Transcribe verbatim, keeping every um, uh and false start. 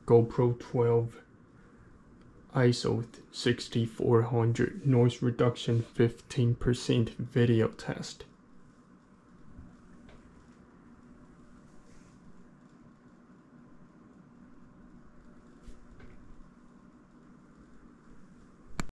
GoPro twelve I S O sixty-four hundred noise reduction fifteen percent video test.